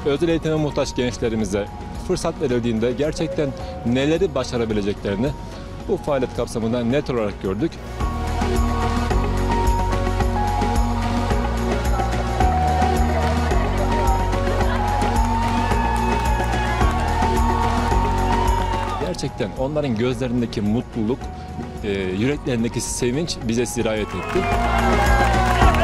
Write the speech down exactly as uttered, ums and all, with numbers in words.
özel eğitime muhtaç gençlerimize fırsat verildiğinde gerçekten neleri başarabileceklerini bu faaliyet kapsamında net olarak gördük. Gerçekten onların gözlerindeki mutluluk, yüreklerindeki sevinç bize sirayet etti.